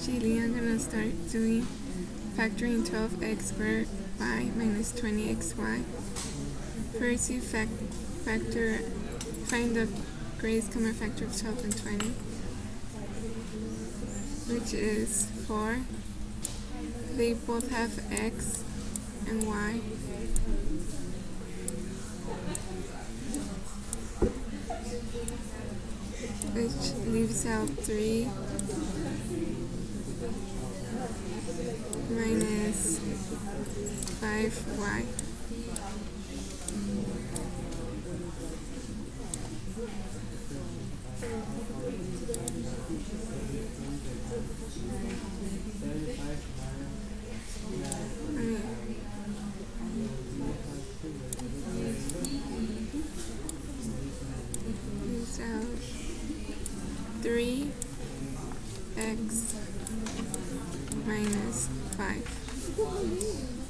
Jailene, I'm gonna start doing factoring 12x squared y minus 20xy. First, you find the greatest common factor of 12 and 20, which is 4. They both have x and y. Which leaves out 3 minus 5y. Leaves out 3x minus 5.